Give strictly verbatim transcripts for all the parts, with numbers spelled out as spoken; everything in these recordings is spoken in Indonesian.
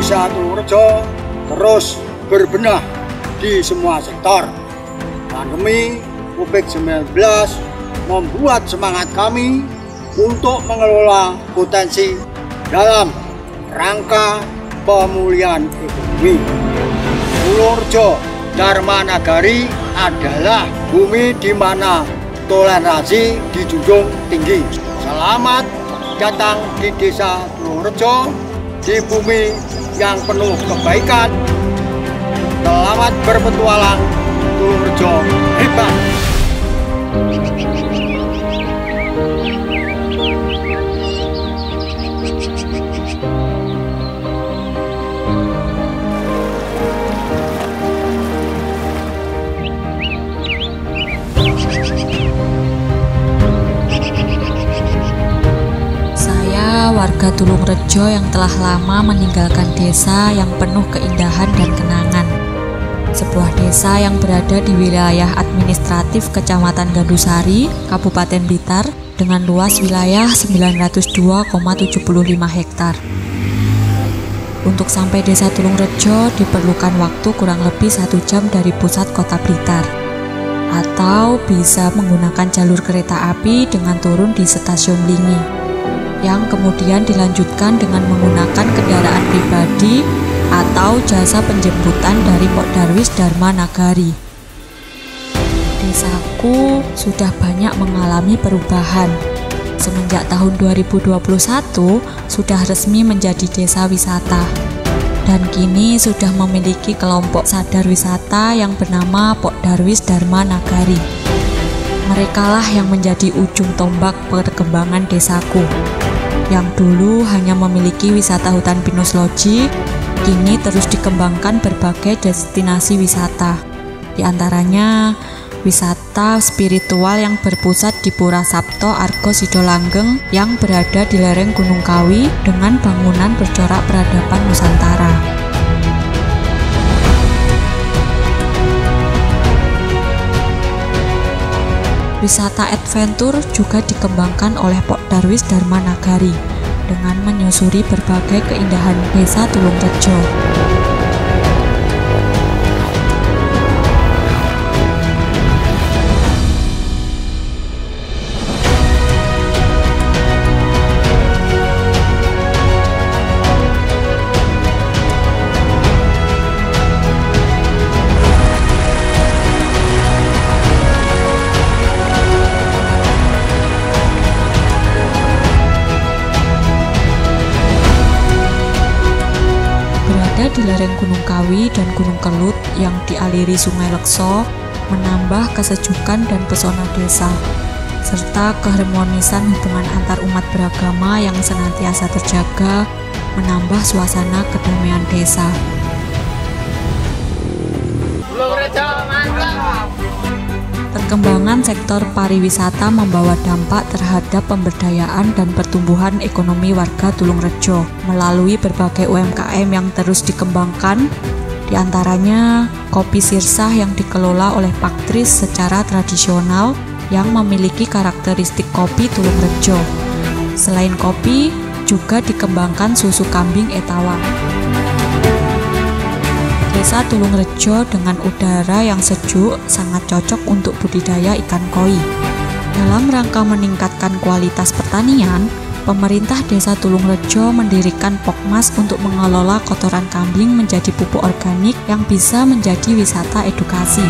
Desa Tulungrejo terus berbenah di semua sektor. Pandemi covid sembilan belas membuat semangat kami untuk mengelola potensi dalam rangka pemulihan ekonomi. Tulungrejo Dharma Nagari adalah bumi di mana toleransi dijunjung tinggi. Selamat datang di Desa Tulungrejo, di bumi yang penuh kebaikan. Selamat berpetualang, Tulungrejo hebat. Warga Tulungrejo yang telah lama meninggalkan desa yang penuh keindahan dan kenangan. Sebuah desa yang berada di wilayah administratif Kecamatan Gandusari, Kabupaten Blitar, dengan luas wilayah sembilan ratus dua koma tujuh lima hektar. Untuk sampai Desa Tulungrejo diperlukan waktu kurang lebih satu jam dari pusat kota Blitar, atau bisa menggunakan jalur kereta api dengan turun di stasiun Lingi, yang kemudian dilanjutkan dengan menggunakan kendaraan pribadi atau jasa penjemputan dari Pok Darwis Dharma Nagari. Desaku sudah banyak mengalami perubahan. Semenjak tahun dua ribu dua puluh satu sudah resmi menjadi desa wisata, dan kini sudah memiliki kelompok sadar wisata yang bernama Pok Darwis Dharma Nagari. Merekalah yang menjadi ujung tombak perkembangan desaku, yang dulu hanya memiliki wisata hutan pinus loji, kini terus dikembangkan berbagai destinasi wisata. Di antaranya wisata spiritual yang berpusat di Pura Sabto Argo Sidolanggeng yang berada di lereng Gunung Kawi dengan bangunan bercorak peradaban Nusantara. Wisata adventure juga dikembangkan oleh Pok Darwis Dharma Nagari dengan menyusuri berbagai keindahan Desa Tulungrejo. Di lereng Gunung Kawi dan Gunung Kelut yang dialiri Sungai Lekso menambah kesejukan dan pesona desa, serta keharmonisan hubungan antar umat beragama yang senantiasa terjaga menambah suasana kedamaian desa. Perkembangan sektor pariwisata membawa dampak terhadap pemberdayaan dan pertumbuhan ekonomi warga Tulungrejo melalui berbagai U M K M yang terus dikembangkan, diantaranya kopi sirsah yang dikelola oleh Paktris secara tradisional yang memiliki karakteristik kopi Tulungrejo. Selain kopi, juga dikembangkan susu kambing Etawang. Desa Tulungrejo dengan udara yang sejuk sangat cocok untuk budidaya ikan koi. Dalam rangka meningkatkan kualitas pertanian, pemerintah Desa Tulungrejo mendirikan Pokmas untuk mengelola kotoran kambing menjadi pupuk organik yang bisa menjadi wisata edukasi.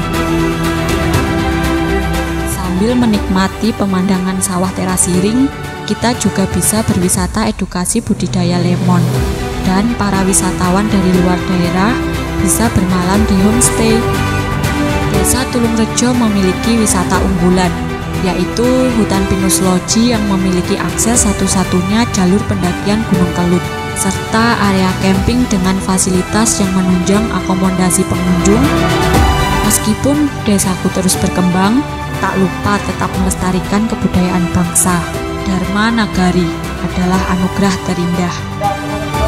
Sambil menikmati pemandangan sawah terasiring, kita juga bisa berwisata edukasi budidaya lemon. Dan para wisatawan dari luar daerah bisa bermalam di homestay. Desa Tulungrejo memiliki wisata unggulan, yaitu hutan pinus loji yang memiliki akses satu-satunya jalur pendakian Gunung Kelut, serta area camping dengan fasilitas yang menunjang akomodasi pengunjung. Meskipun desaku terus berkembang, tak lupa tetap melestarikan kebudayaan bangsa. Dharma Nagari adalah anugerah terindah.